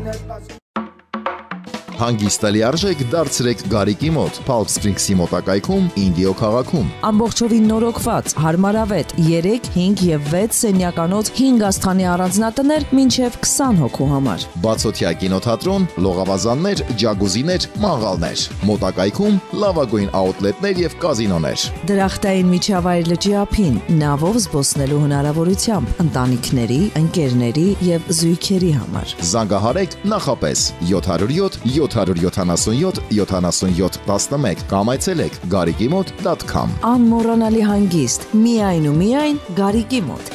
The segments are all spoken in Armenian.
Հանգիստը լիարժեք դարձրեք Գարիկի մոտ, Palm Springs-ի մոտակայքում, Ինդիո քաղաքում։ Ամբողջովին նորոգված, հարմարավետ 3, 5 և 6 սենյականոց 5 աստղանի առանձնատներ մինչև 20 հոգու համար։ Բացօթյա կինոթատրոն, լողավազաններ, ջագուզիներ, մաղալներ։ Մոտակայքում լավագույն աուտլետներ և կազինոներ։ Դրախտային միջավայր լճի ափին, նավով զբոսնելու հնարավորությամբ, ընտանիքների, ընկերների և զույգերի համար։ Զանգահարեք նախապես 707 777 77 11 կամ այցելեք garikimot.com։ Անմոռանալի հանգիստ, միայն ու միայն Գարիկի մոտ։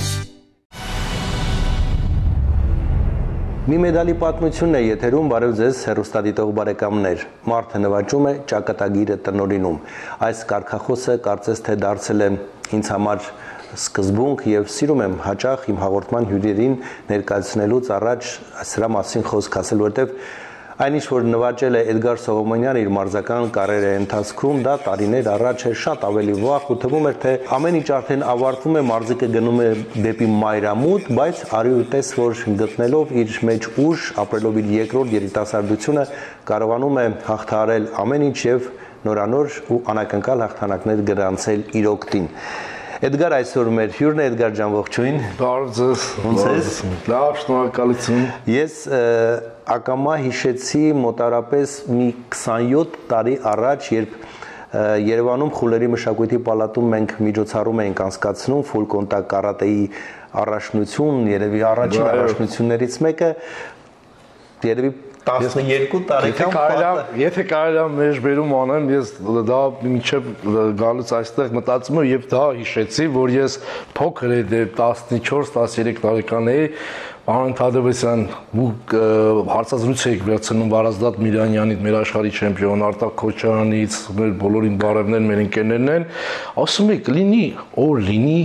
Մի մեդալի պատմությունն է եթերում, բարև ձեզ հեռուստադիտող բարեկամներ։ Մարդը նվաճում է, ճակատագիրը տնօրինում։ Այս կարգախոսը կարծես թե դարձել է ինձ համար սկզբունք եւ սիրում եմ հաճախ իմ հաղորդման հյուրերին ներկայացնելուց առաջ սրա մասին խոսք ասել, որտեւ այնիշ որ նվաճել է Էդգար Սողոմոնյանը իր մարզական կարիերայի ընթացքում, դա տարիներ առաջ էր, շատ ավելի վաղ ու թվում էր, թե ամեն ինչ արդեն ավարտվում է, մարզիկը գնում է դեպի մայրամուտ, բայց արի ու տես, որ գտնելով իր մեջ ուժ, ապրելով իր երկրորդ երիտասարդությունը, կարողանում է հաղթահարել ամեն ինչ եւ նորանոր ու անակնկալ հաղթանակներ գրանցել իր օգտին։ Էդգար այսօր մեր հյուրն է, Էդգար ջան, ողջույն։ Բարև ձեզ։ Ոնց ես։ Լավ, շնորհակալություն։ Ես ակամա հիշեցի մոտարապես մի 27 տարի առաջ, երբ Երևանում Խուլերի մշակույթի պալատում մենք միջոցառում էինք անցկացնում ֆուլ կոնտակտ կարատեի առաջնություն, երևի առաջին առաջնություններից մեկը, երևի 12 տարեկան Եթե կարելի է մեջբերում անեմ, ես դա մինչև գալուց այստեղ մտածում եմ եւ դա հիշեցի, որ ես փոքր էի 14-13 տարեկան էի, Պարոն Թադևոսյան հարցազրույց էիք վերցնում Վարազդատ Միրանյանի, մեր աշխարհի չեմպիոն Արտակ Քոչարանից, մեր բոլորին բարևներ, մեր ընկերներն են, ասում եք լինի, օր լինի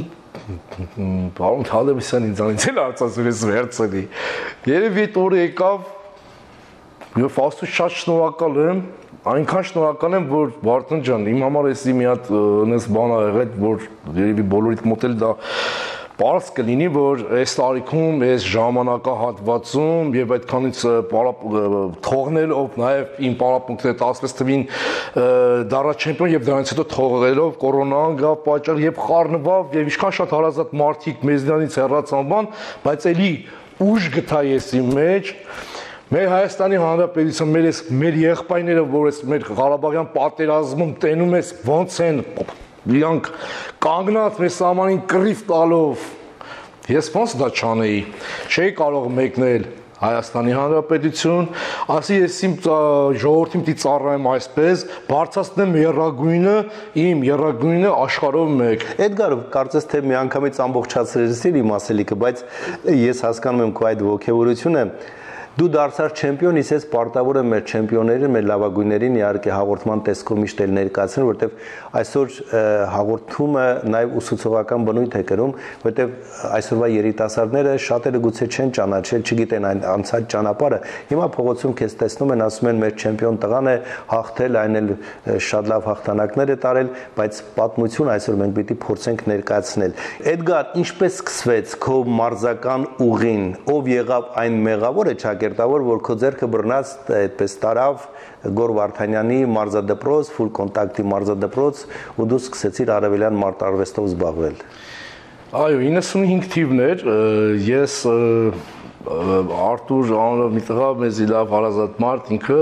Պարոն Թադևոսյան ինձանից էլ հարցազրույց վերցնի։ Երևի այդ օրը եկավ Եվ աստուծո շատ շնորհակալ եմ, այնքան շնորհակալ եմ, որ Վարդան ջան, իմ համար էսի մի հատ այնպես բան ա եղել, որ երևի բոլորիդ մոտ էլ դա պարզ կլինի, որ այս տարիքում, այս ժամանակահատվածում եւ այդքանից թողնելով նաեւ իմ պարապմունքները 16 թվին դառա չեմպիոն եւ դրանից հետո թողելով կորոնան գավ պատճառ եւ խառնվավ եւ ինչքան շատ հարազատ մարդիկ մեզնանից հեռացան բան, բայց էլի ուժ գտա ես իմ մեջ Մեր Հայաստանի Հանրապետության մեր եղբայրները, որ ես մեր Ղարաբաղյան պատերազմում տենում ես ոնց են իրանք կանգնած մեր սահմանին կռիվ տալով ես ոնց դա չանեի չէի կարող մեկնել Հայաստանի Հանրապետություն ասի ես իմ ժողովրդին պիտի ծառայեմ այսպես բարձրացնեմ իմ երագույնը աշխարհով մեկ Էդգար կարծես թե միանգամից ամբողջացրեցիր իմ ասելիքը բայց ես հասկանում եմ քո այդ ողջավորությունը Դու դարձար չեմպիոն, իսկ ես պարտավոր եմ մեր չեմպիոններին, մեր լավագույններին իհարկե հաղորդման տեսքով միշտ էլ ներկայացնել, որտեվ այսօր հաղորդումը նաև ուսուցողական բնույթ է կրում, որտեվ այսօրվա երիտասարդները շատերը գուցե չեն ճանաչել, չգիտեն այն անցած ճանապարհը։ Հիմա փողոցում քեզ տեսնում են, ասում են մեր չեմպիոն տղան է հաղթել, այն էլ շատ լավ հաղթանակներ է տարել, բայց պատմություն այսօր մենք պիտի փորձենք ներկայացնել։ Էդգար, ինչպես սկսվեց քո մարզական ուղին, ով եղավ այն մեղավորը, Կերտավոր, որ քո ձեռքը բռնած այդպես տարավ Գոր Վարդանյանի մարզադպրոց, ֆուլ կոնտակտի մարզադպրոց ու դու սկսեցիր արևելյան մարտարվեստով զբաղվել։ Այո, 95 թիվն էր, ես Արտուր անունով մի տղա մեզի լավ հարազատ մարդ ինքը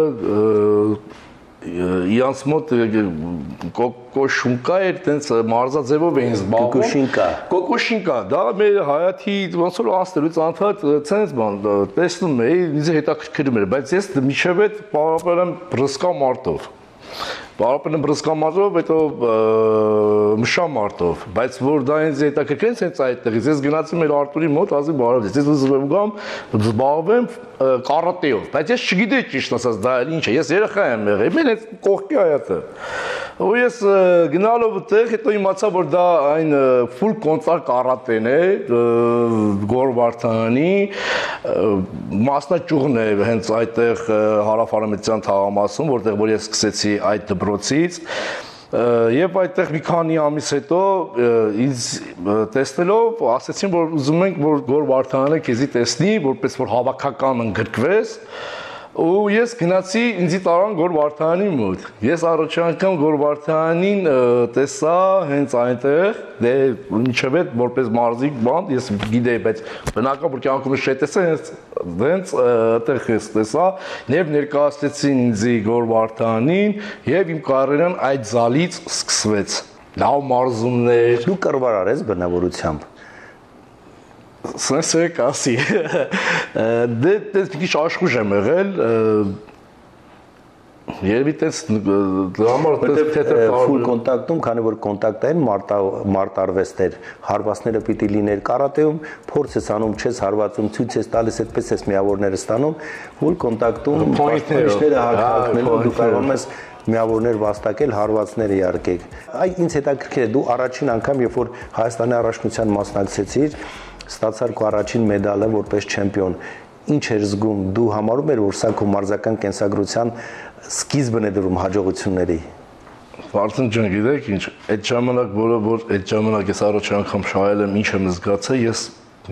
իրանց մոտ կոկոշունկա էր, տենց մարզաձևով էին զբաղվում։ Կոկոշինկա, դա մեր հայաթի ոնց որ անցնելուց անթադ ցենց բան տեսնում էի, ինձ հետաքրքրում էր, բայց ես միջև այդ պարապել եմ բրսկա մարտով։ Պարապել եմ բրսկա մարտով, հետո մշա մարտով, բայց որ դա ինձ հետաքրքրեց հենց այդտեղից, ես գնացի մեր Արտուրի մոտ, ասի բարև ես ուզում գամ զբաղվեմ կարատեով, բայց ես չգիտեի ճիշտ ասած դա ինչ է, ես երեխա եմ եղել, մեն այդ կողքի հայաթը։ Ու ես գնալով այդտեղ, հետո իմացա, որ դա այն ֆուլ կոնտակտ կարատեն է, Գոր Վարդանի մասնաճյուղն է հենց այդտեղ Հարավարամետյան թաղամասում, որտեղ որ ես սկսեցի այդ դպրոցից Եվ այդտեղ մի քանի ամիս հետո ինձ տեսնելով ասացին, որ ուզում ենք, որ Գոր Վարդանյանը քեզի տեսնի, որպես որ հավաքական ընդգրկվես, ու ես գնացի ինձի տարան Գոր Վարդանյանի մոտ։ Ես առաջ անգամ Գոր Վարդանյանին տեսա հենց այնտեղ, դե ինչև է որպես մարզիկ բան, ես գիտեի, բայց բնական որ կյանքումս չտեսա, հենց այդտեղ ես տեսա, եւ ներկայացրեցին ինձի Գոր Վարդանյանին, եւ իմ կարիերան այդ զալից սկսվեց։ Լավ մարզումներ։ Դու կռվար ես բնավորությամբ։ Սենսե կասի։ Դե քիչ աշխուժ եմ եղել, երևի տես դրամար թեթև ֆուլ կոնտակտում, քանի որ կոնտակտային մարտարվեստ էր, հարվածները պիտի լիներ կարատեում, փորձ ես անում, չես հարվածում, ցույց ես տալիս, այդպես ես միավորները ստանում, ֆուլ կոնտակտում պաշտպանիչները հակնելու դու կարողանում ես միավորներ վաստակել, հարվածները իհարկե։ Այ ինձ հետաքրքիր է, դու առաջին անգամ, երբ որ Հայաստանի առաջնության մասնակցեցիր, ստացար քո առաջին մեդալը որպես չեմպիոն։ Ինչ էր զգում, դու համարում ես, որ սա քո մարզական կենսագրության սկիզբն է դրում հաջողությունների։ Վարդան ջան, գիտեք ինչ, այդ ժամանակ, որ այդ ժամանակ ես առաջ անգամ շահել եմ, ինչ եմ զգացել, ես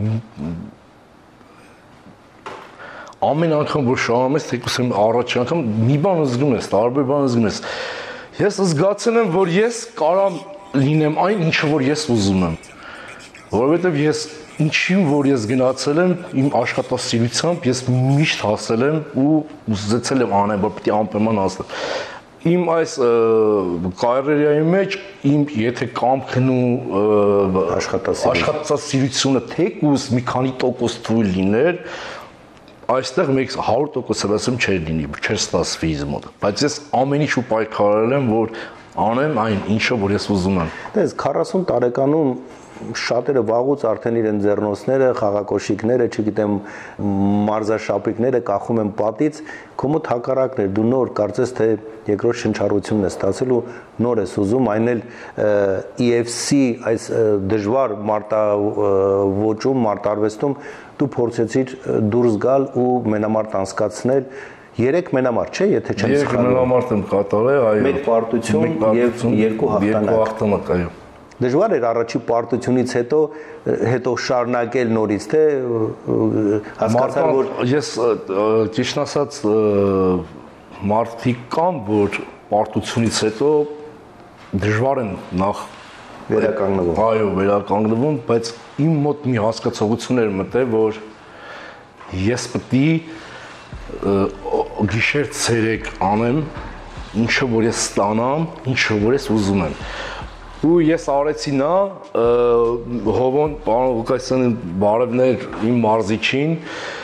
ամեն անգամ որ շահում ես, թեկուզ եմ առաջ անգամ մի բան զգում ես, տարբեր բան զգում ես։ Ես զգացել եմ, որ ես կարամ լինեմ այն, ինչը որ ես ուզում եմ։ Որովհետև ես ինչին որ ես գնացել եմ իմ աշխատասիրությամբ, ես միշտ հասել եմ ու ուզեցել եմ անել, որ պիտի անպայման հասնեմ։ Իմ այս կարիերայի մեջ իմ եթե կամքն ու աշխատասիրությունը թեկուզ մի քանի տոկոս թույլ լիներ, այստեղ մեկ 100% ասեմ չէր լինի, չէր ստացվի ինձ մոտ։ Բայց ես ամեն ինչ ու պայքարել եմ, որ անեմ այն ինչը որ ես ուզում եմ։ Դες 40 տարեկանում շատերը վաղուց արդեն իրեն ձեռնոցները, խաղակոշիկները, չգիտեմ, մարզաշապիկները կախում են պատից, քո մոտ հակառակն էր, դու նոր կարծես թե երկրորդ շնչառությունն ես ստացել ու նոր ես ուզում, այն էլ EFC այս դժվար մարտավոճում, մարտարվեստում դու փորձեցիր դուրս գալ ու մենամարտ անցկացնել 3 մենամարտ, չէ, եթե չեմ սխալվում։ 3 մենամարտ եմ կատարել, այո։ Մեկ պարտություն եւ 2 հաղթանակ, այո։ Դժվար էր առաջի պարտությունից հետո շարունակել նորից, թե հասկացար, որ ես ճիշտ ասած մարդիկ կան, որ պարտությունից հետո դժվար են նախ վերականգնվում։ Այո, վերականգնվում, բայց իմ մոտ մի հասկացողություն էր մտել, որ ես պետք է գիշեր ցերեկ անեմ, ինչը որ ես ստանամ, ինչը որ ես ուզում եմ։ Ու ես արեցի նա Հովոն պարոն Ղուկասյանը բարևներ իմ մարզիչին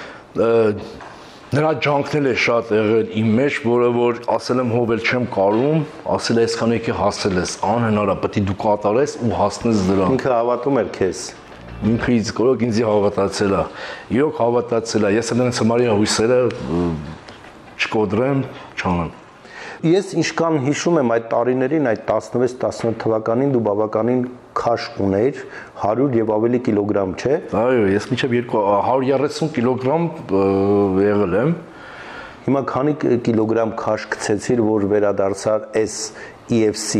նրա ջանքն է շատ եղել իմ մեջ, որը որ ասել եմ հովել չեմ կարում, ասել է այսքան եկի հասել ես, անհնար է, պետք է դու կատարես ու հասնես դրան։ Ինքը հավատում էր քեզ։ Ինքը ինձ հավատացել է։ Իրոք հավատացել է։ Ես էլ այնց համարի հույսերը չկոդրեմ, չանեմ։ Ես ինչքան հիշում եմ այդ տարիներին, այդ 16-18 թվականին դու բավականին քաշ ունեիր, 100 եւ ավելի կիլոգրամ, չէ։ Այո, ես մինչեւ 130 կիլոգրամ եղել եմ։ Հիմա քանի կիլոգրամ քաշ գցեցիր, որ վերադարձար այս EFC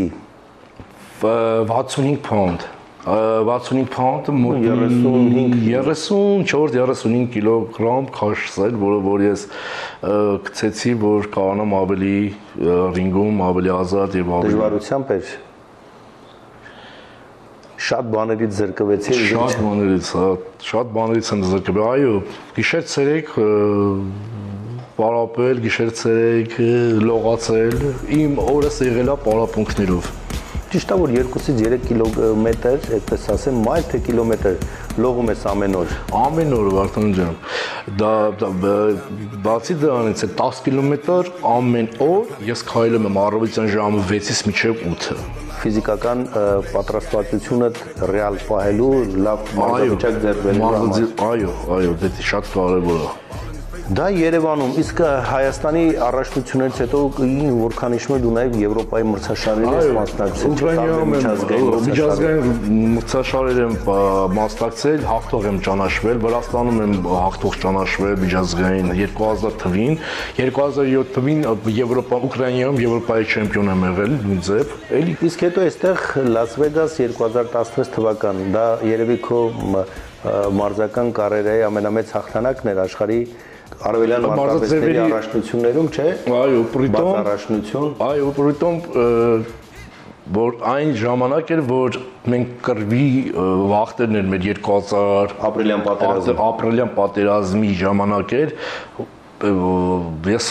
65 pound 65 pound մոտ 34-35 կիլոգրամ քաշել, որը որ ես գցեցի, որ կարողանամ ավելի ռինգում, ավելի ազատ եւ ավելի դժվարությամբ էր։ Շատ բաներից զրկվեցի։ Շատ բաներից եմ զրկվել, այո, գիշեր ցերեկ պարապել, գիշեր ցերեկ լողացել, իմ օրս եղել է պարապմունքներով։ Ճիշտ է, որ 2-ից 3 կիլոմետր, այդպես ասեմ, մայլ թե կիլոմետր լողում ես ամեն օր։ Ամեն օր, Վարդան ջան։ Դա բացի դրանից է 10 կիլոմետր ամեն օր ես քայլում եմ առավոտյան ժամը 6-ից մինչև 8-ը։ Ֆիզիկական պատրաստվածությունը ռեալ պահելու, լավ մարզավիճակ ձեռք բերելու համար։ Այո, դա շատ կարևոր է։ Դա Երևանում, իսկ Հայաստանի առաջնություններից հետո որքան հիշում եմ դու նաև Եվրոպայի մրցաշարերի ես մասնակցել, միջազգային մրցաշարեր եմ մասնակցել, հաղթող եմ ճանաչվել, Վրաստանում եմ հաղթող ճանաչվել միջազգային 2000 թվին, 2007 թվին Ուկրաինայում Եվրոպայի չեմպիոն եմ եղել նույն ձև։ Իսկ հետո այստեղ Լաս Վեգաս 2016 թվական, դա երևի քո մարզական կարիերայի ամենամեծ հաղթանակն էր աշխարհի արևելյան մարտավեստների առաջնություններում, չէ՞։ Այո, պրիտոմ որ այն ժամանակ էր, որ մենք կռվի վախտերն էր մեր 2000 ապրիլյան պատերազմի ժամանակ էր, ես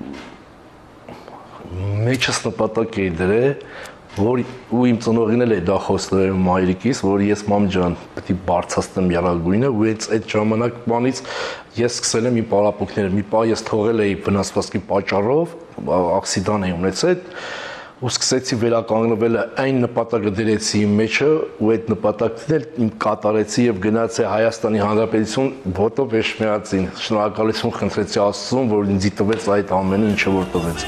մեջս նպատակ էի դրել, որ ու իմ ծնողին էլ է դա խոստել մայրիկիս, որ ես մամ ջան պետք է բարձրացնեմ եռագույնը, ու այդ ժամանակվանից ես սկսել եմ իմ պարապմունքները, մի պահ ես թողել էի վնասվածքի պատճառով, ակսիդան էի ունեցել, ու սկսեցի վերականգնվել այն նպատակը դրեցի իմ մեջը, ու այդ նպատակն էլ իմ կատարեցի եւ գնացի Հայաստանի Հանրապետություն ոտով էշմեածին, շնորհակալություն խնդրեցի Աստծուն, որ ինձ տվեց այդ ամենը, ինչը որ տվեց։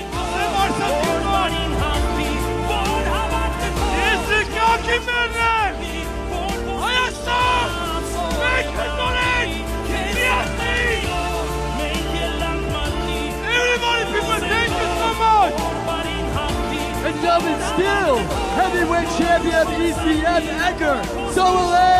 Still, heavyweight champion ECN Edgar Soleil!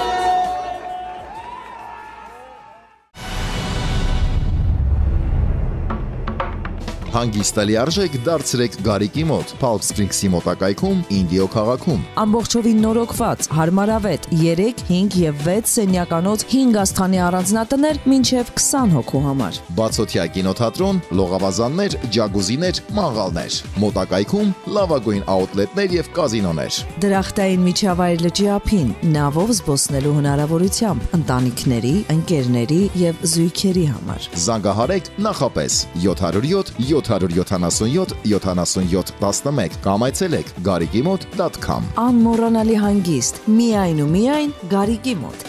Հանգիստ լիարժեք դարձրեք Գարիկի մոտ, Palm Springs-ի մոտակայքում, Ինդիո քաղաքում։ Ամբողջովին նորոգված, հարմարավետ 3, 5 եւ 6 սենյականոց 5 աստղանի առանձնատներ մինչեւ 20 հոգու համար։ Բացօթյա կինոթատրոն, լողավազաններ, ջագուզիներ, մաղալներ։ Մոտակայքում լավագույն աուտլետներ եւ կազինոներ։ Դրախտային միջավայր լճի ափին, նավով զբոսնելու հնարավորությամբ ընտանիքների, ընկերների եւ զույգերի համար։ Զանգահարեք նախապես 707 777 77 11 կամ այցելեք garikimot.com։ Անմոռանալի հանգիստ, միայն ու միայն Գարիկի մոտ։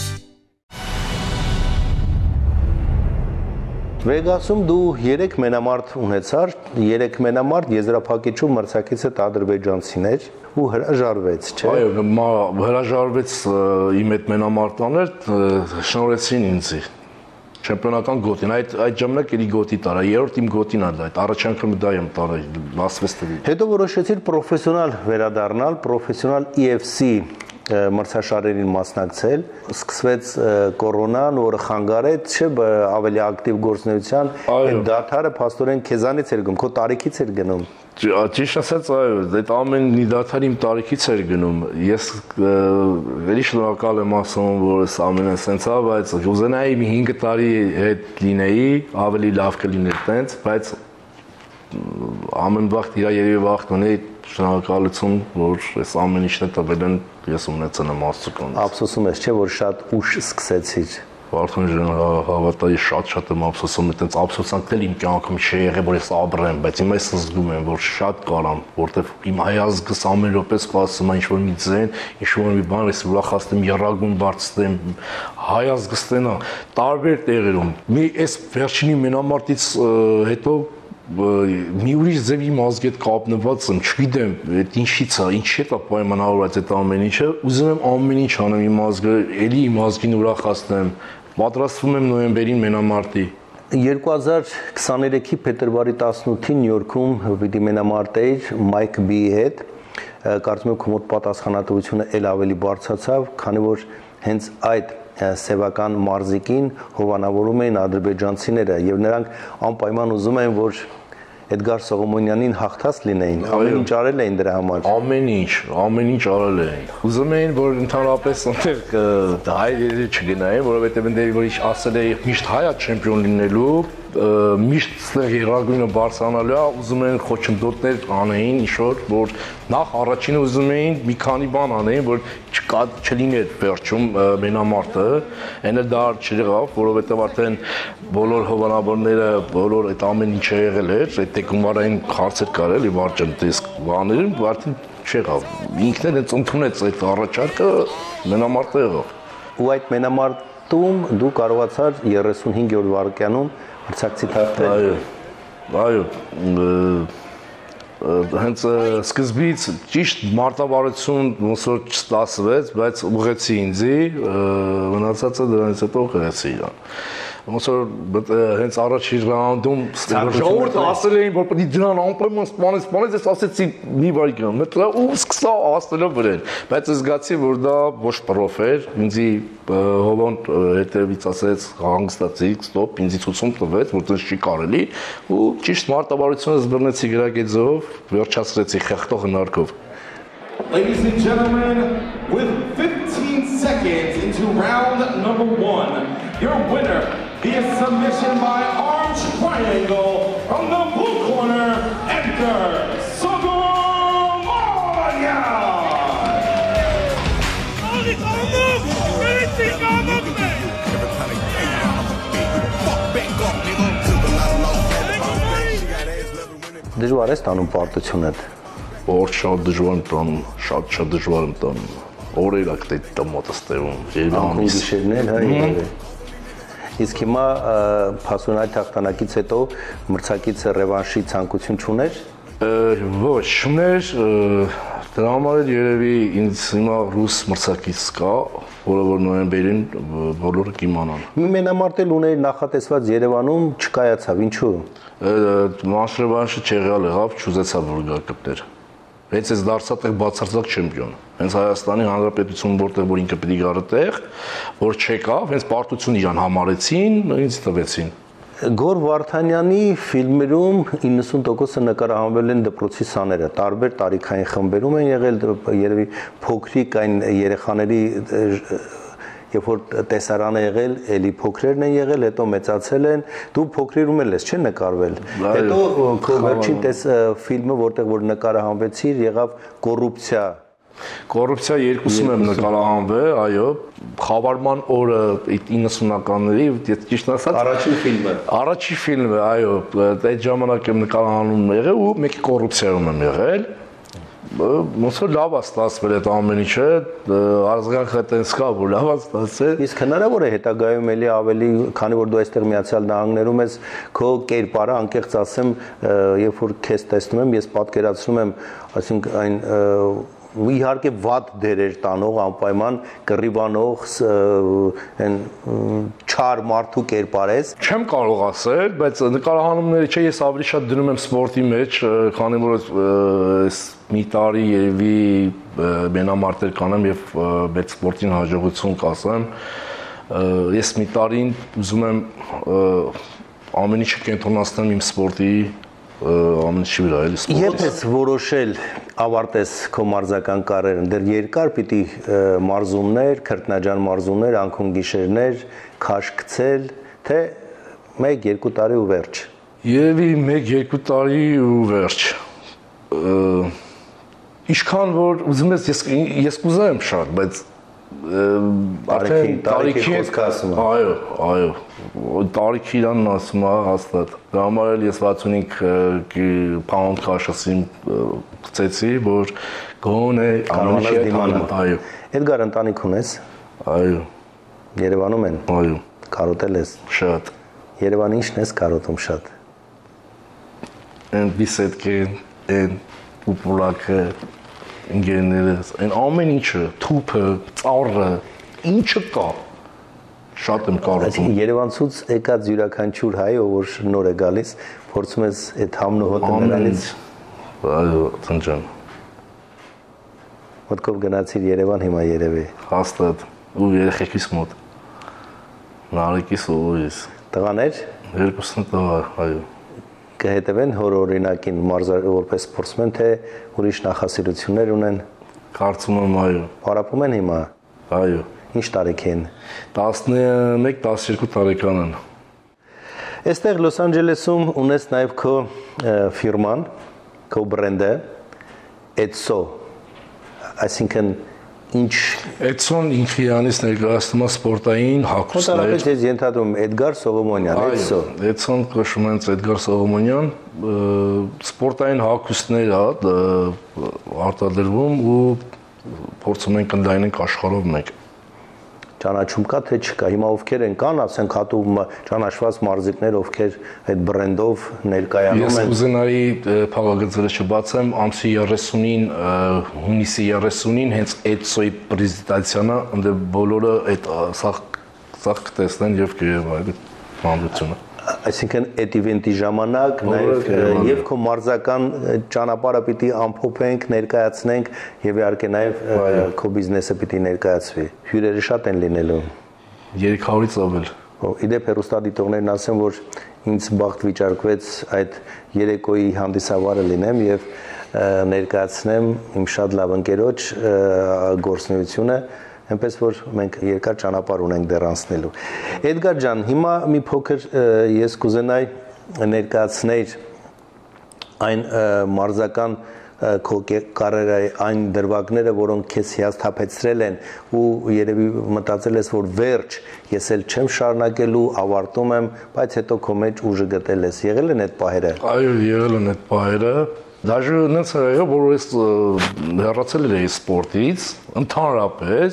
Վեգասում դու 3 մենամարտ ունեցար, 3 մենամարտ եզրափակիչում մրցակիցդ ադրբեջանցիներ ու հրաժարվեց, չէ՞։ Այո, հրաժարվեց իմ այդ մենամարտաներ, շնորհեցին ինձ չեմպիոնական գոտին, այդ ժամանակ էլի գոտի տարա, երրորդ իմ գոտին ա դա, այդ առաջ անգամ դա եմ տարա Լաս Վեգասի։ Հետո որոշեցիր պրոֆեսիոնալ վերադառնալ, պրոֆեսիոնալ EFC մրցաշարերին մասնակցել, սկսվեց կորոնան, որը խանգարեց, չէ, ավելի ակտիվ գործունեության, այդ դադարը փաստորեն քեզանից էր գնում, քո տարիքից էր գնում։ Ճիշտ ասած, այո, այդ ամենի դադարը իմ տարիքից էր գնում։ Ես էլի շնորհակալ եմ ասում, որ այս ամենը սենց է, բայց ուզենայի մի 5 տարի հետ լինեի, ավելի լավ կլիներ տենց, բայց ամեն վաղ իրա երևի վաղ ունեի շնորհակալություն, որ այս ամեն ինչն է տվել են, ես ունեցել եմ Աստծո կողմից։ Ափսոսում ես, չէ, որ շատ ուշ սկսեցիր։ Վարդան ջան, հավատայի շատ եմ ափսոսում, այտենց ափսոսանքն էլ իմ կյանքում չի եղել, որ ես ապրեմ, բայց հիմա ես զգում եմ, որ շատ կարամ, որտեվ իմ հայազգս ամեն րոպե սպասում է ինչ-որ մի ձեն, ինչ-որ մի բան, ես ուրախացնեմ, եռագույն բարձրացնեմ, հայազգս տենա տարբեր տեղերում։ Մի այս վերջինի մենամարտից հետո մի ուրիշ ձևի մազգետ կապնված եմ, չգիտեմ, այդ ինչից է, ինչի հետ է պայմանավորված այդ ամեն ինչը, ուզում եմ ամեն ինչ անեմ իմ ազգը, էլի իմ ազգին ուրախացնեմ, պատրաստվում եմ նոյեմբերին մենամարտի։ 2023-ի փետրվարի 18-ին Նյու Յորքում պիտի մենամարտեիր Մայք Բիի հետ, կարծում եմ քո մոտ պատասխանատվությունը էլ ավելի բարձրացավ, քանի որ հենց այդ սևական մարզիկին հովանավորում էին ադրբեջանցիները եւ նրանք անպայման ուզում էին, որ Էդգար Սողոմոնյանին հաղթած լինեին, ամեն ինչ արել էին դրա համար։ Ամեն ինչ արել էին։ Ուզում էին, որ ընդհանրապես այնտեղ հայերը չգնային, որովհետեւ այնտեղ որ ինչ ասել է միշտ հայա չեմպիոն լինելու, միշտ ստեղ երագույնը բարձրանալու է, ուզում են խոչընդոտներ անեին, ինչ-որ, որ նախ առաջինը ուզում էին մի քանի բան անեին, որ չլիներ վերջում մենամարտը, այնը դա չեղավ, որովհետև արդեն բոլոր հովանավորները, բոլոր այդ ամեն ինչը եղել էր, այդ տեկումարային հարցեր կար էլի վարչընտես բաներում, արդեն չեղավ։ Ինքն էլ ընդունեց այդ առաջարկը, մենամարտը եղավ։ Ու այդ մենամարտ Ստարտում դու կարողացար 35-րդ վայրկյանում մրցակցի թափել։ Այո, հենց սկզբից ճիշտ մարտավարություն ոնց որ չստացվեց, բայց ուղղեցի ինձի, մնացածը դրանից հետո գրեցի իրան։ Ոնց որ հենց առաջին ռաունդում ժողովուրդը ասել էին, որ պետք է դրան անպայման սպանես, ես ասեցի մի վայրկյան, մտա ու սկսա ասելով վրել, բայց ես զգացի, որ դա ոչ պրոֆ էր, ինձի հովոն հետևից ասեց հանգստացի, ստոպ, ինձի ցույցում տվեց, որ դες չի կարելի, ու ճիշտ մարտավարությունը զբռնեցի գրագեծով, վերջացրեցի խեղտող հնարքով։ Ladies and gentlemen, with 15 seconds into round number 1, your winner via submission by arm triangle from the blue corner, Edgar Sogomonyan. Դժվար է ստանում պարտությունը։ Որ շատ դժվար եմ տանում, շատ դժվար եմ տանում։ Օրերակ դա մոտս տևում, Անկում գիշերներ, հա, երևի։ Իսկ հիմա փասունայ թղթանակից հետո մրցակիցը ռևանշի ցանկություն չուներ։ Ոչ, չուներ, դրա համար երևի ինձ հիմա ռուս մրցակից կա, որը որ նոյեմբերին բոլորը կիմանան։ Մի մենամարտել ուներ նախատեսված Երևանում չկայացավ, ինչու։ Մանշրևանշը չեղյալ եղավ, չուզեցավ որ գա կպտեր։ Հենց ես դարձա տեղ բացարձակ չեմպիոն։ Հենց Հայաստանի Հանրապետություն որտեղ որ ինքը պիտի գա տեղ, որ չեկավ, հենց պարտություն իրան համարեցին, ինձ տվեցին։ Գոր Վարդանյանի ֆիլմերում 90%-ը նկարահանվել են դպրոցի սաները, տարբեր տարիքային խմբերում են եղել, երևի փոքրիկ այն երեխաների երբ որ տեսարանը եղել, էլի փոքրերն են եղել, հետո մեծացել են, դու փոքրերում ես, չէ՞ նկարվել։ Հետո քո վերջին ֆիլմը, որտեղ որ նկարահանվեցիր, եղավ կոռուպցիա։ Կոռուպցիա երկուսում եմ նկարահանվել, այո, խավարման օրը 90-ականների, ճիշտ ասած, առաջին ֆիլմը։ Առաջին ֆիլմը, այո, այդ ժամանակ եմ նկարահանում եղել ու մեկ կոռուպցիայում եմ եղել։ Ոնց որ լավ է ստացվել այդ ամեն ինչը, ազգանքը տենց կա, որ լավ է ստացել։ Իսկ հնարավոր է հետագայում էլի ավելի, քանի որ դու այստեղ Միացյալ Նահանգներում ես, քո կերպարը, անկեղծ ասեմ, երբ որ քեզ տեսնում եմ, ես պատկերացնում եմ, այսինքն այն իհարկե վատ դերեր տանող, անպայման կռիվանող, այն չար մարդու կերպար ես։ Չեմ կարող ասել, բայց նկարահանումները չէ, ես ավելի շատ դնում եմ սպորտի մեջ, քանի որ այս մի տարի երևի մենամարտեր կանեմ եւ մեծ սպորտին հաջողություն կասեմ։ Ես մի տարին ուզում եմ ամեն ինչը կենտրոնացնեմ իմ սպորտի ամեն ինչի վրա, էլի սպորտի։ Երբ ես որոշել ավարտես քո մարզական կարիերան, դեռ երկար պիտի մարզումներ, քրտնաջան մարզումներ, անկում գիշերներ, քաշ գցել, թե 1-2 տարի ու վերջ։ Երևի 1-2 տարի ու վերջ։ Ինչքան որ ուզում ես, ես կուզեմ շատ, բայց տարիքի խոսքը ասում է։ Այո, տարիքի իրանն ասում է հաստատ։ Դա համար էլ ես 65 pound քաշասին գցեցի, որ գոնե կարողանաս դիմանալ։ Այո։ Էդգար, ընտանիք ունես։ Այո։ Երևանում են։ Այո։ Կարոտել ես։ Շատ։ Երևանի ինչն ես կարոտում շատ։ Այն բիսեդկեն, այն պուպուլակը, ինգեներս, այն ամեն ինչը, թուփը, ծառը, ինչը կա, շատ եմ կարոտում։ Երևանցուց եկած յուրաքանչյուր հայ, ով որ նոր է գալիս, փորձում ես այդ համն ու հոտը նրանից։ Այո, ծնջան։ Մտքով գնացիր Երևան, հիմա երևի։ Հաստատ, ու երեխեքիս մոտ։ Նարեկիս ու ես։ Տղաներ։ Երկուսն տղա, այո։ Կհետևեն հոր օրինակին որպես սպորտսմեն, թե ուրիշ նախասիրություններ ունեն։ Կարծում եմ, այո։ Պարապում են հիմա։ Այո։ Ինչ տարիքի են։ 11-12 տարեկան են։ Այստեղ Լոս Անջելեսում ունես նաև քո ֆիրման, քո բրենդը, Etso, այսինքն ինչ Etson ինքը իրանից ներկայացնում է սպորտային հագուստներ։ Հոտարապես ես ենթադրում Էդգար Սողոմոնյան, Etso։ Etson կոչվում է Էդգար Սողոմոնյան, սպորտային հագուստներ է արտադրվում ու փորձում ենք ընդլայնել աշխարհով մեկ։ ճանաչում կա թե չկա։ Հիմա ովքեր են կան, ասենք հատուկ ճանաչված մարզիկներ, ովքեր այդ բրենդով ներկայանում են։ Ես կուզենայի փակագծերը չբացեմ, ամսի 30-ին, հունիսի 30-ին հենց ETSO-ի պրեզենտացիանը, ընդ բոլորը այդ սաղ կտեսնեն եւ կերևայր մանդությունը։ Այսինքն այդ իվենտի ժամանակ եւ քո մարզական ճանապարհը պիտի ամփոփենք, ներկայացնենք եւ իհարկե նաեւ քո բիզնեսը պիտի ներկայացվի։ Հյուրերը շատ են լինելու։ 300-ից ավել։ Իդեպ հեռուստադիտողներն ասեմ, որ ինձ բախտ վիճարկվեց այդ երեկոյի հանդիսավարը լինեմ եւ ներկայացնեմ իմ շատ լավ ընկերոջ գործունեությունը, այնպես որ մենք երկար ճանապարհ ունենք դեռ անցնելու։ Էդգար ջան, հիմա մի փոքր ես կուզենայի ներկայացնել այն մարզական քո կարիերայի այն դրվագները, որոնք քեզ հիասթափեցրել են ու երևի մտածել ես, որ վերջ, ես էլ չեմ շարունակելու, ավարտում եմ, բայց հետո քո մեջ ուժը գտել ես։ Եղել են այդ պահերը։ Այո, եղել են այդ պահերը։ Даже նենց եղավ, որ ես հեռացել էի սպորտից, ընդհանրապես,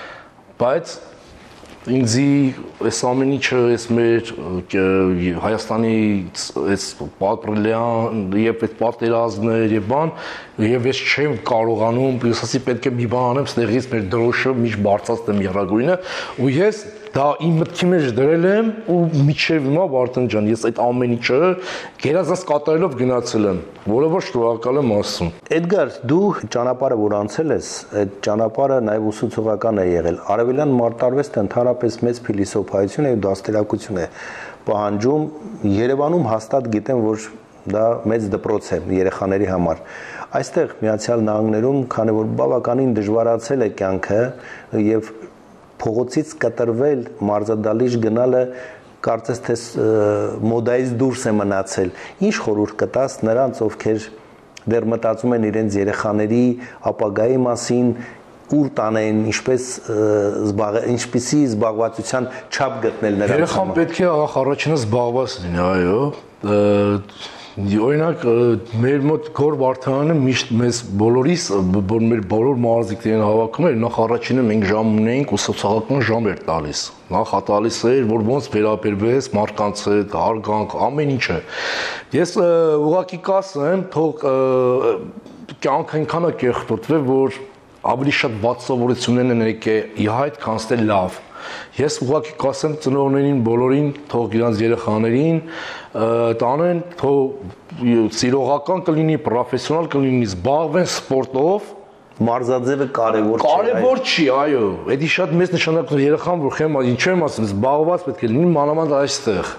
բայց ինձի այս ամեն ինչը այս մեր Հայաստանի այս պատրելյան եւ այդ պատերազմներ եւ բան եւ ես չեմ կարողանում, ես ասի պետք է մի բան անեմ, ստեղից մեր դրոշը միշտ բարձրացնեմ երագույնը ու ես դա իմ մտքի մեջ դրել եմ ու միջև հիմա Վարդան ջան, ես այդ ամեն ինչը գերազանց կատարելով գնացել եմ, որը որ շնորհակալ եմ ասում։ Էդգար, դու ճանապարհը որ անցել ես, այդ ճանապարհը նաև ուսուցողական է եղել։ Արևելյան մարտարվեստը ընդհանրապես մեծ փիլիսոփայություն է ու դաստիարակություն է պահանջում։ Երևանում հաստատ գիտեմ, որ դա մեծ դպրոց է երեխաների համար։ Այստեղ Միացյալ Նահանգներում, քանի որ բավականին դժվարացել է կյանքը եւ փողոցից կտրվել մարզադալիճ գնալը կարծես թե մոդայից դուրս է մնացել։ Ինչ խորհուրդ կտաս նրանց, ովքեր դեռ մտածում են իրենց երեխաների ապագայի մասին, ուր տանեն, ինչպիսի զբաղվածության չափ գտնել նրանց։ Երեխան պետք է առաջինը զբաղված լինի, այո։ Օրինակ մեր մոտ Գոր Վարդանը միշտ մեզ բոլորիս, մեր բոլոր մարզիկներին հավաքում էր, նախ առաջինը մենք ժամ ունեինք ու սոցիալական ժամ էր տալիս։ Նախ տալիս էր, որ ոնց վերաբերվես մարդկանց հետ, հարգանք, ամեն ինչը։ Ես ուղղակի կասեմ, թող կյանքը այնքան է կեղտոտվել, որ ավելի շատ վատ սովորություններ են եկել իհայտ, քան թե լավ։ Ես ուղղակի կասեմ ծնողներին բոլորին, թող իրանց երեխաներին տանեն, թող սիրողական կլինի, պրոֆեսիոնալ կլինի, զբաղվեն սպորտով, մարզաձևը կարևոր չէ։ Կարևոր չի, այո։ Դա շատ մեծ նշանակություն է երեխան, որ խեմ, ինչ եմ ասում, զբաղված պետք է լինի մանավանդ այստեղ։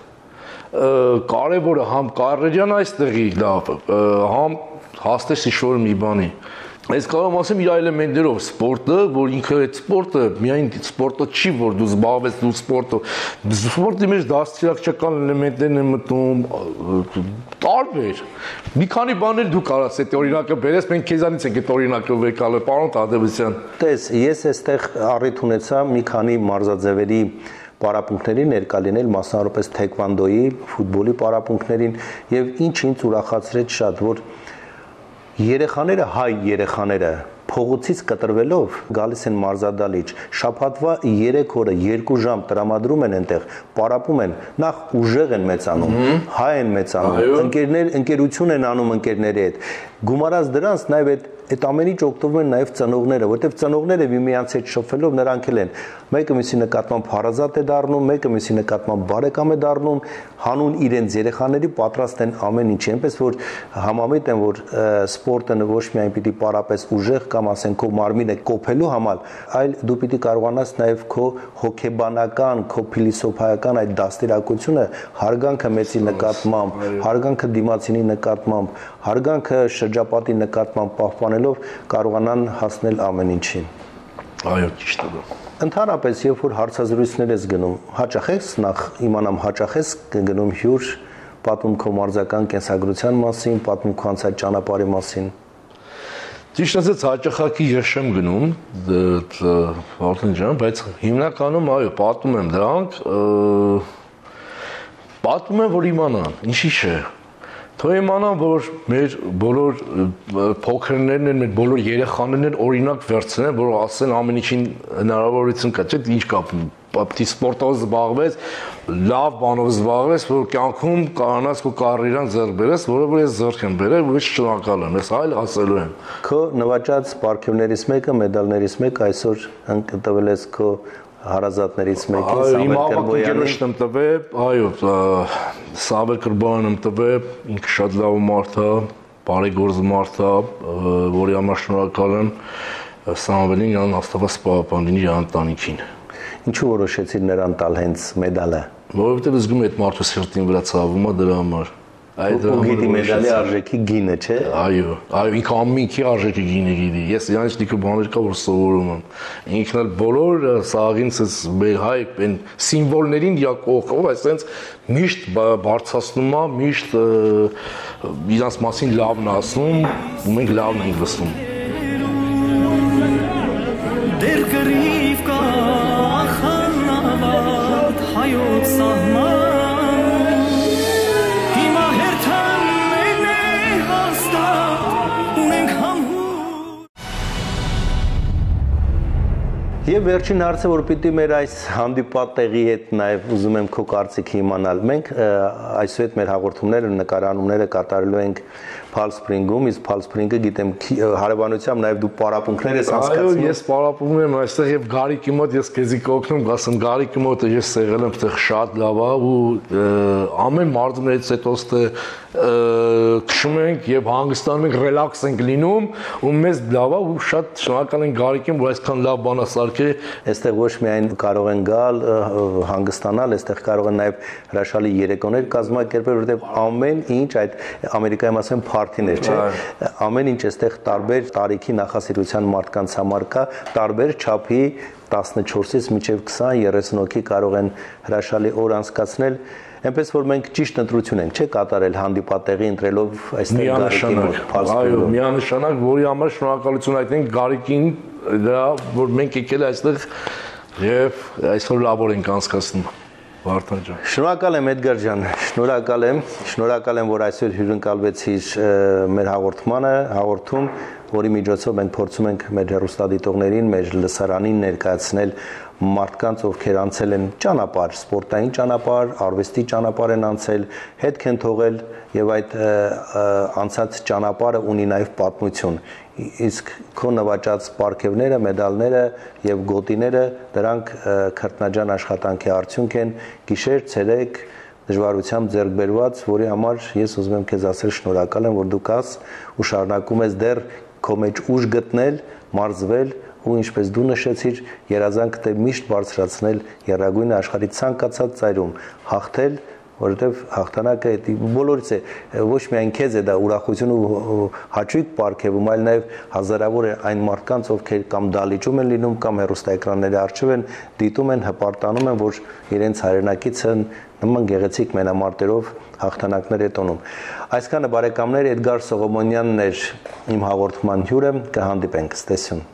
Կարևորը համ կարիերան այստեղի լավ, համ հաստես ինչ-որ մի բանի։ Ես կարող եմ ասեմ իր էլեմենտներով սպորտը, որ ինքը այդ սպորտը միայն սպորտը չի, որ դու զբաղվես դու սպորտով։ Սպորտի մեջ դաստիարակչական էլեմենտներն են մտնում, տարբեր։ Մի քանի բաներ դու կարաս այդ օրինակը բերես, մենք քեզանից ենք այդ օրինակը վեկալը, պարոն Թադևոսյան։ Տես, ես այստեղ առիթ ունեցա մի քանի մարզաձևերի պարապմունքների ներկա լինել, մասնավորապես թեքվանդոյի, ֆուտբոլի պարապմունքներին եւ ինչ ինձ ուրախացրեց շատ, որ երեխաները, հայ երեխաները փողոցից կտրվելով գալիս են մարզադալիճ, շաբաթվա 3 օրը 2 ժամ տրամադրում են այնտեղ, պարապում են, նախ ուժեղ են մեծանում, հայ են մեծանում, ընկերություն են անում ընկերների հետ, գումարած դրանց նաև այդ ամեն ինչ օգտվում են նաև ծնողները, որտեղ ծնողները միմյանց հետ շփվելով նրանք էլ են մեկը մյուսի նկատմամբ հարազատ է դառնում, մեկը մյուսի նկատմամբ բարեկամ է դառնում, հանուն իրենց երեխաների պատրաստ են ամեն ինչի, այնպես որ համամիտ են, որ սպորտը ոչ միայն պիտի պարապես ուժեղ կամ ասենք քո մարմինը կոփելու համար, այլ դու պիտի կարողանաս նաև քո հոգեբանական, քո փիլիսոփայական այդ դաստիարակությունը, հարգանքը մեծի նկատմամբ, հարգանքը դիմացինի նկատմամբ, հարգանքը շրջապատի նկատմամբ պահպանելով կարողանան հասնել ամեն ինչին։ Այո, ճիշտ է։ Ընդհանրապես, երբ որ հարցազրույցներ ես գնում, հաճախ ես նախ իմանամ հաճախ ես գնում հյուր, պատմում քո մարզական կենսագրության մասին, պատմում քո անցած ճանապարհի մասին։ Ճիշտ ասած հաճախակի ես չեմ գնում, Վարդան ջան, բայց հիմնականում այո, պատմում եմ դրանք, պատմում եմ, որ իմանան, ինչի՞ չէ։ Թող իմանան, որ մեր բոլոր փոքրներն են, մեր բոլոր երեխաներն են օրինակ վերցնեն, որ ասեն ամեն ինչին հնարավորություն կա, չէ՞, ինչ կապ պապտի սպորտով զբաղվես, լավ բանով զբաղվես, որ կյանքում կարողանաս քո կարիերան ձեռք բերես, որովհետև ես ձեռք եմ բերել, ոչ շնորհակալ եմ, ես այլ ասելու եմ։ Քո նվաճած պարգևներից մեկը, մեդալներից մեկը այսօր ընկտվել ես քո հարազատներից մեկին, Սամվել Կրբոյանին եմ տվել, այո, Սամվել Կրբոյանն եմ տվել, ինքը շատ լավ մարդ է, բարեգործ մարդ է, որի համար շնորհակալ եմ Սամվելին, Աստված պահապան լինի իր ընտանիքին։ Ինչու որոշեցիր նրան տալ հենց մեդալը։ Որովհետև զգում եմ այդ մարդու սրտին վրա ցավում է դրա համար։ Ու գիտի մեդալի արժեքի գինը, չէ։ Այո, ինքը ամենքի արժեքի գինը գիտի։ Ես իրանից լիքը բաներ կա, որ սովորում եմ։ Ինքն էլ բոլոր սաղինց մեր հայ այն սիմվոլներին յակող, այսինքն միշտ բարձրացնում է, միշտ իրանց մասին լավն ասում, ու մենք լավն ենք լսում։ Դեր գրիվ կա խանավատ հայոց սահման Հիմա հերթան է հաստատ ունենք համհուտ Եվ վերջին հարցը, որ պիտի մեր այս հանդիպատեղի հետ նաև ուզում եմ քո կարծիքը իմանալ։ Մենք այսուհետ մեր հաղորդումները, նկարանումները կատարելու ենք Palm Spring-ում, իսկ Palm Spring-ը գիտեմ հարևանությամբ նաև դու պարապմունքներ ես անցկացնում։ Այո, ես պարապում եմ այստեղ եւ Գարիկի մոտ ես քեզի կօգնում, ասեմ Գարիկի մոտ ես եղել եմ, այդտեղ շատ լավ է ու ամեն մարզումներից հետո քշում ենք եւ հանգստանում ենք, ռելաքս ենք լինում ու մեզ լավ է ու շատ շնորհակալ ենք Գարիկին, որ այսքան լավ բան է սարքել։ Այստեղ ոչ միայն կարող են գալ, հանգստանալ, այստեղ կարող են նաև հրաշալի երեկոներ կազմակերպել, որովհետեւ ամեն ինչ այդ Ամերիկայում ասեմ փարթիներ, չէ։ Ամեն ինչ այստեղ տարբեր տարիքի նախասիրության մարդկանց համար կա, տարբեր չափի 14-ից մինչև 20-30 հոգի կարող են հրաշալի օր անցկացնել։ Այնպես որ մենք ճիշտ ընտրություն ենք, չէ, կատարել հանդիպատեղի ընտրելով այստեղ Գարիկի մոտ։ Այո, միանշանակ, որի համար շնորհակալություն այդենք Գարիկին, դա որ մենք եկել այստեղ եւ այսօր լավ օր ենք անցկացնում։ Վարդան ջան։ Շնորհակալ եմ Էդգար ջան, շնորհակալ եմ, որ այսօր հյուրընկալվեցիր մեր հաղորդում, որի միջոցով մենք փորձում ենք մեր հեռուստադիտողներին, մեր լսարանին ներկայացնել մարդկանց, ովքեր անցել են ճանապարհ, սպորտային ճանապարհ, արվեստի ճանապարհ են անցել, հետք են թողել եւ այդ անցած ճանապարհը ունի նաեւ պատմություն։ Իսկ քո նվաճած պարգևները, մեդալները եւ գոտիները դրանք քրտնաջան աշխատանքի արդյունք են, գիշեր, ցերեկ դժվարությամբ ձեռք բերված, որի համար ես ուզում եմ քեզ ասել շնորհակալ եմ, որ դու կաս ու շարունակում ես դեռ քո մեջ ուժ գտնել, մարզվել ու ինչպես դու նշեցիր, երազանքդ է միշտ բարձրացնել եռագույնը աշխարհի ցանկացած ծայրում, հաղթել, որովհետև հաղթանակը բոլորից է, ոչ միայն քեզ է դա ուրախություն ու հաճույք պարգևում, այլ նաև հազարավոր է այն մարդկանց, ովքեր կամ դալիճում են լինում, կամ հեռուստաէկրանների առջև են, դիտում են, հպարտանում են, որ իրենց հայրենակիցը նման գեղեցիկ մենամարտերով հաղթանակներ է տոնում։ Այսքանը բարեկամներ, Էդգար Սողոմոնյանն էր իմ հաղորդման հյուրը, կհանդիպենք, ցտեսություն։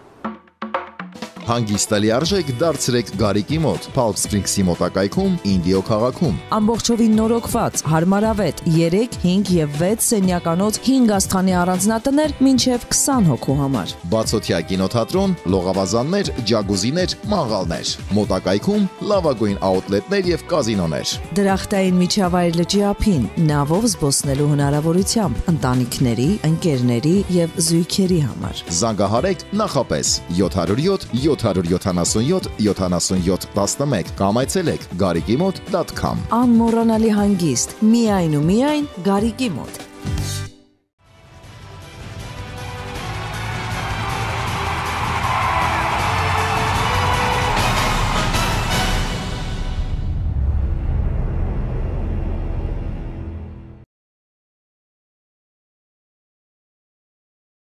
Հանգիստ լիարժեք դարձրեք Գարիկի մոտ, Palm Springs-ի մոտակայքում, Ինդիո քաղաքում։ Ամբողջովին նորոգված, հարմարավետ 3, 5 եւ 6 սենյականոց 5 աստղանի առանձնատներ մինչեւ 20 հոգու համար։ Բացօթյա կինոթատրոն, լողավազաններ, ջագուզիներ, մաղալներ։ Մոտակայքում լավագույն աուտլետներ եւ կազինոներ։ Դրախտային միջավայր լճի ափին, նավով զբոսնելու հնարավորությամբ, ընտանիքների, ընկերների եւ զույգերի համար։ Զանգահարեք նախապես 707 777 77 11 կամ այցելեք garikimot.com։ Անմոռանալի հանգիստ, միայն ու միայն Գարիկի մոտ։